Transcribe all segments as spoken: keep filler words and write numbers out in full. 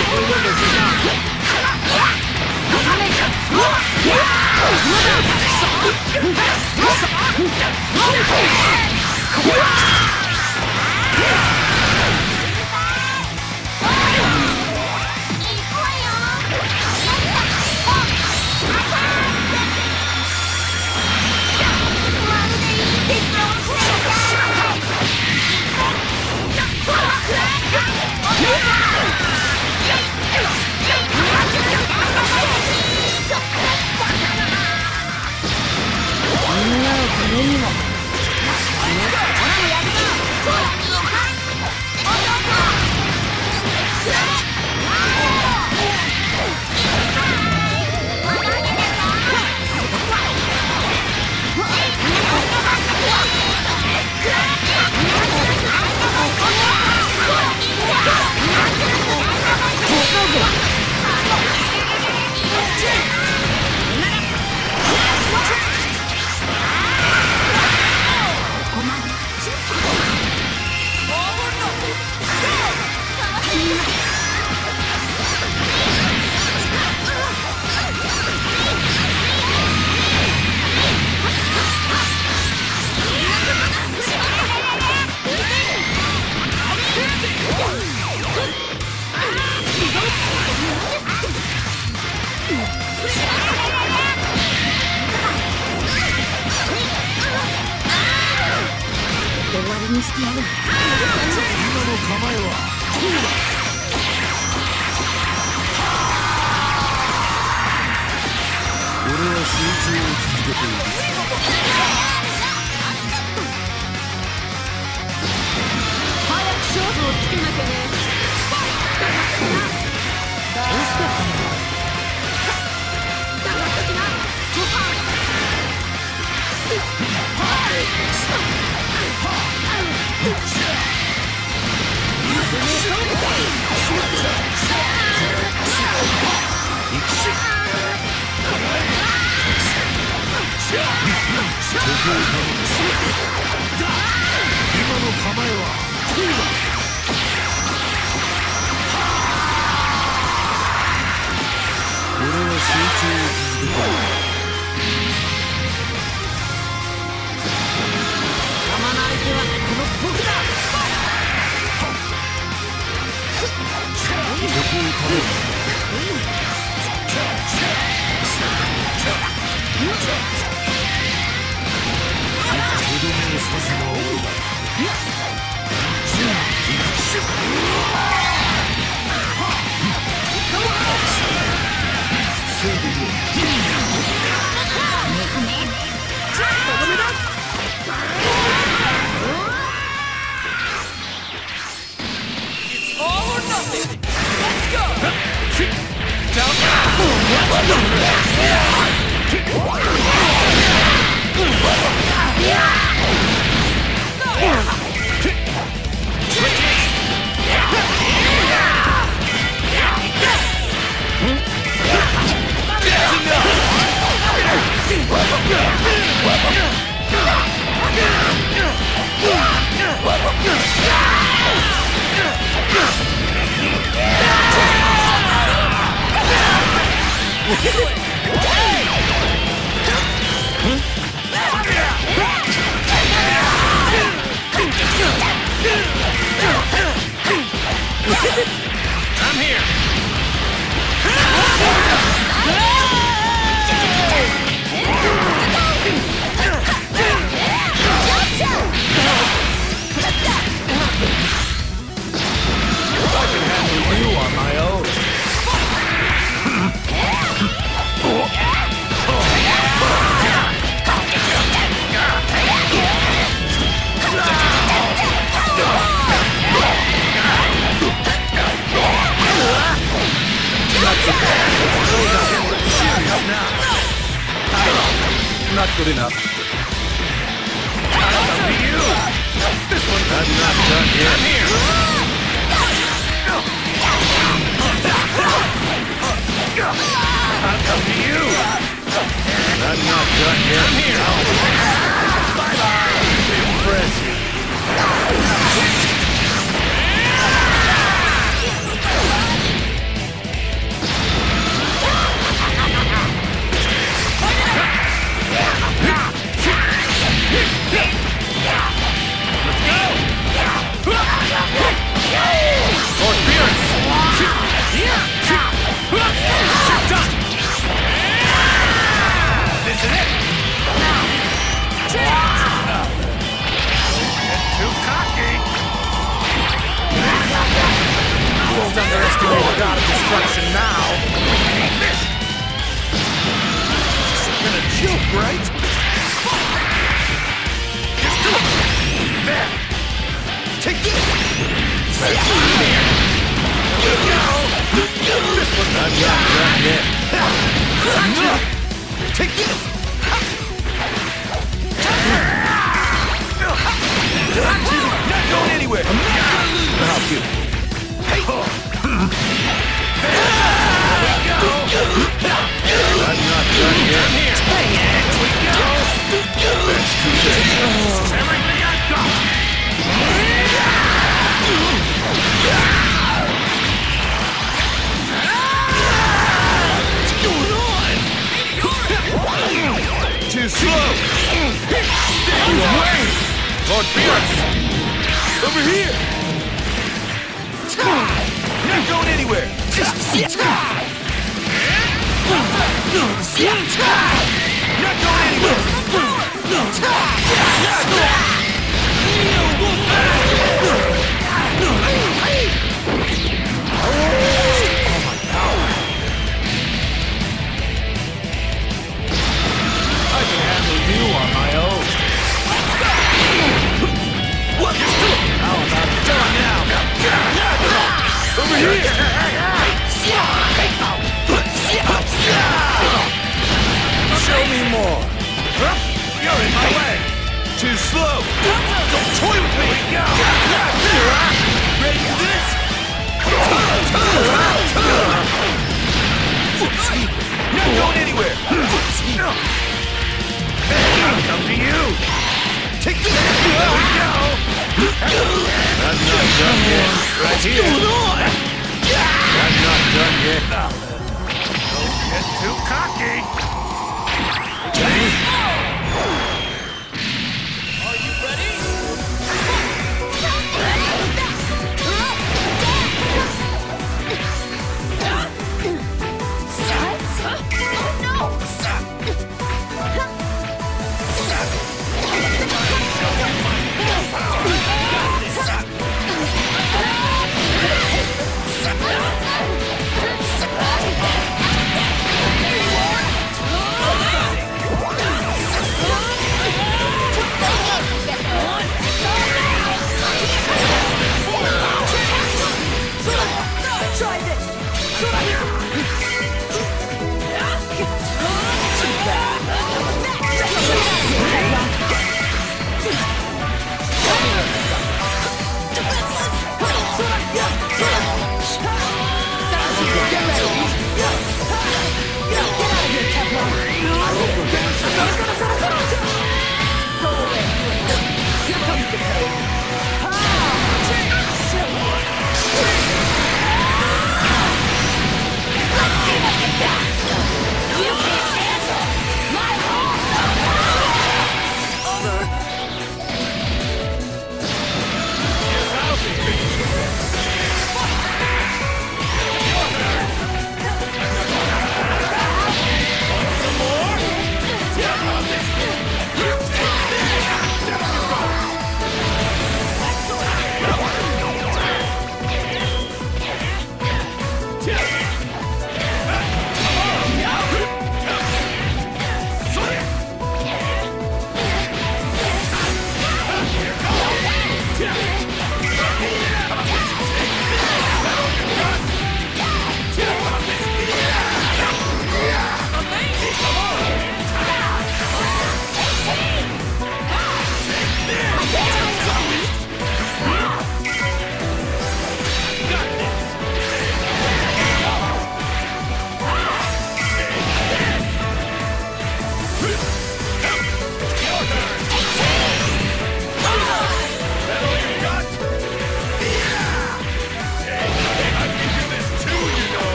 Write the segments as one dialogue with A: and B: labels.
A: にしてやる。今の構えは俺は集中を続けている。
B: 早く勝負をつけなきゃね。惜しかったね。黙っときな。
A: 今の構えは俺は集中を続けている。
B: 邪魔な相手はこの僕だ。
A: そこを食べる。とどめを刺すのは俺だ。せいでいよ。
B: とどめだ。
A: I'm here. I can handle you on my own. Not good enough. I'll come to you. This one's not, not done yet. I'm here. I'll come to you. I'm not done yet. I'm here. Bye bye. Impressive. There you are! Lord Felix! Over here! Not going anywhere! Not going anywhere! I can handle you on my own. What? How about done now? Over here! Show me more. You're in my way. Too slow. Don't toy with me. Ready for this? Not going anywhere. I'll come to you. Take this. There we go. I'm not done yet. Right here. What's going on? I'm not done yet. Don't get too cocky. Are you ready?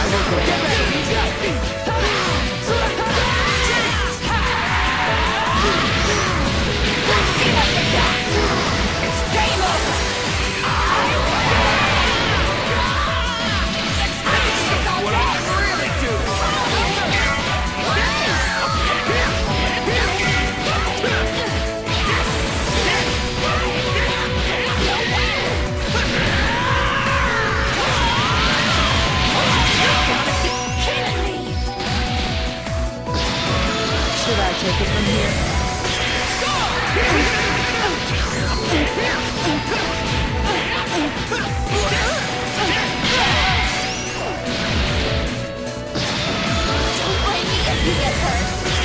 B: Take it from here. Don't blame me if you get hurt.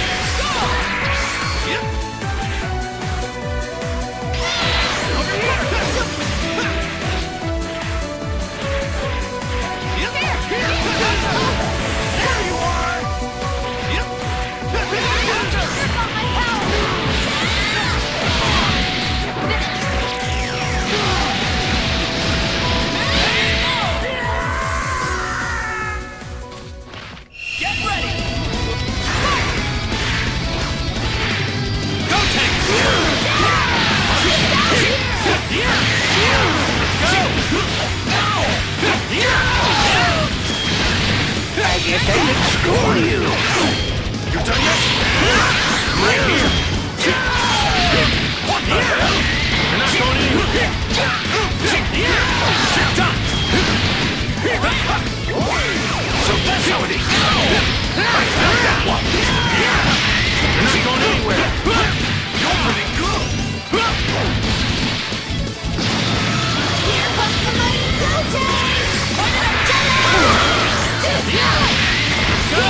B: Over here. There you are.
A: I guess I can score you. You done yet? Right here. What the hell? You're not going anywhere. Done. So that's how it is. I felt that one. You're not going anywhere. You're pretty good.
B: Here comes the mighty Xuses!
A: Let's go!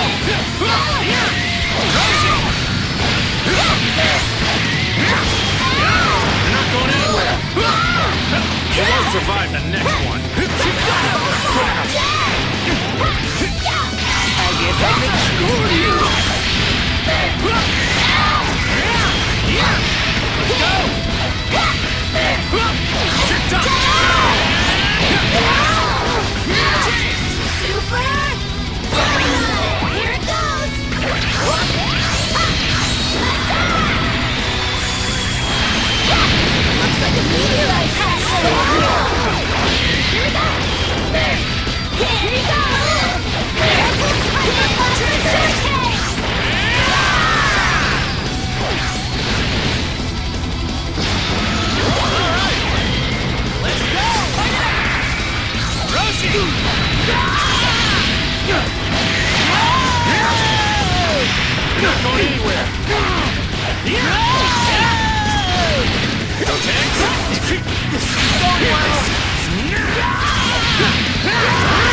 A: You're not going anywhere. You won't survive the next one. I guess I can score you. Let's go! You're done!
B: Super! Here it goes! Looks like a meteorite crash! Here we go! Here we go!
A: Let's go! Rosie! You're not going anywhere. No tanks. This is going well.